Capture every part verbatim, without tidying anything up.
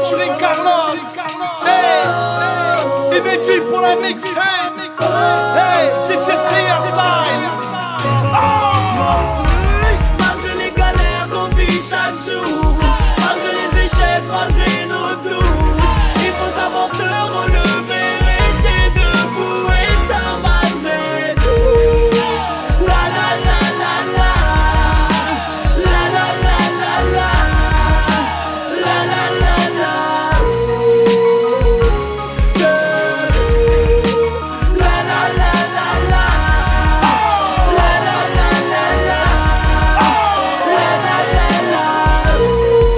featuring Carlos. Hey, Imeji pour la mixtape. Hey, G T C style. Oh, malgré les galères qu'on vit chaque jour, malgré les échecs, malgré nos doutes, il faut savoir se relever, rester debout et ça malgré tout. La la la la la, la la la la la, la la la la, la la la la la, la la la la la, la la la la.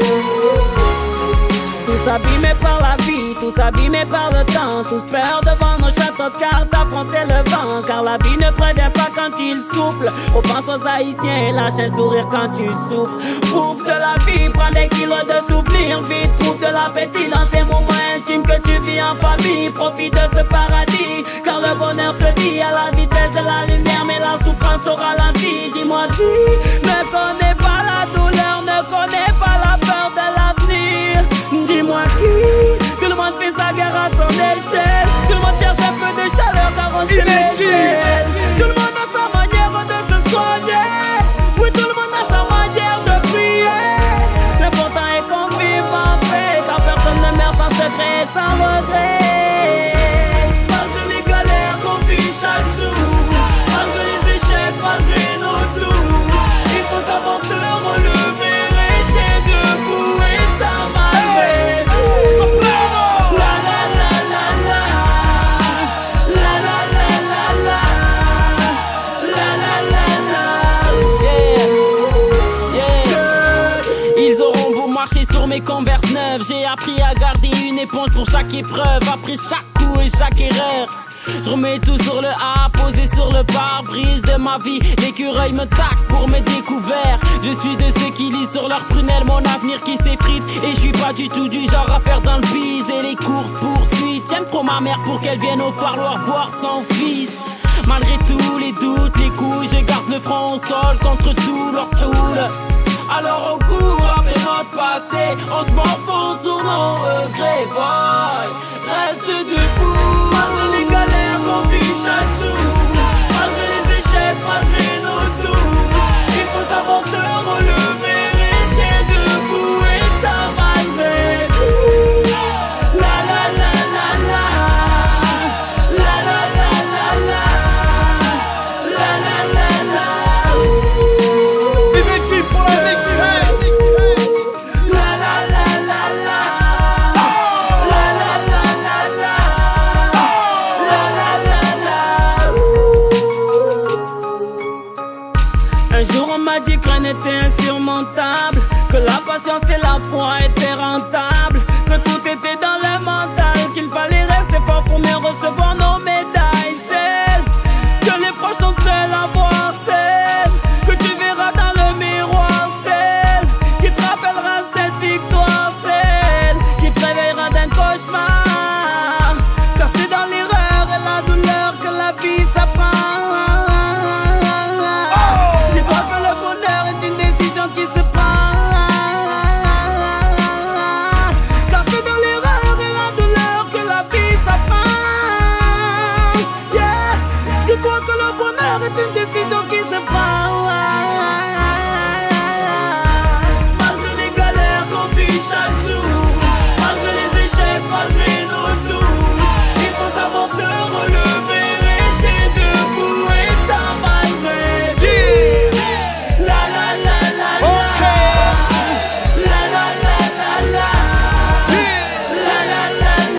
Tous abîmés par la vie, tous abîmés par le temps, tous peur devant nos châteaux de cartes d'affronter le vent. Car la vie ne prévient pas quand il souffle. Repense aux haïtiens et lâche un sourire quand tu souffres. Bouffe de la vie, prends des kilos de souvenirs. Vite, trouve de l'appétit dans ces moments intimes que tu vis en famille. Profite de ce paradis, car le bonheur se vit à la vitesse de la lumière, mais la souffrance au ralenti. Dis-moi qui ne connaît pas la douleur, ne connaît pas la peur de l'avenir. Dis-moi qui, tout le monde fait sa guerre à son échelle. Tout le monde cherche un peu de chaleur car on se l'échelle. Tout le monde a sa manière de se soigner. Oui, tout le monde a sa manière de prier. L'important est qu'on vive en paix, car personne ne meurt sans secret et sans regret. Malgré les galères qu'on vit chaque jour, malgré les échecs, malgré nos doutes, il faut savoir se relever, rester debout et ça malgré tout. La la la la la, la la la la la, la la la la. Yeah, yeah. Ils auront beau marcher sur mes Converse neuves, j'ai appris à garder une éponge pour chaque épreuve. Après chaque coup et chaque erreur, je remets tout sur le A, posé sur le pare-brise de ma vie. L'écureuil me taque pour mes découvertes. Je suis de ceux qui lisent sur leur prunelle mon avenir qui s'effrite. Et je suis pas du tout du genre à faire dans le bise et les courses poursuites. J'aime trop ma mère pour qu'elle vienne au parloir voir son fils. Malgré tous les doutes, les coups, je garde le front au sol contre tout leur roule. Alors on court après notre passé, on se m'enfonce sur nos regrets, boy. Reste debout, malgré les galères qu'on vit chaque jour, malgré les échecs, malgré nos doutes, il faut savoir se relever, rester debout et ça malgré tout. La la la la la, la la la la la, la la la la. Imeji pour la mixtape. La la la la la, la la la la la, la la la la. Un jour on m'a dit que rien n'était insurmontable, que la patience et la foi étaient rentables, que tout était dans le mental, qu'il fallait rester fort pour mieux recevoir nos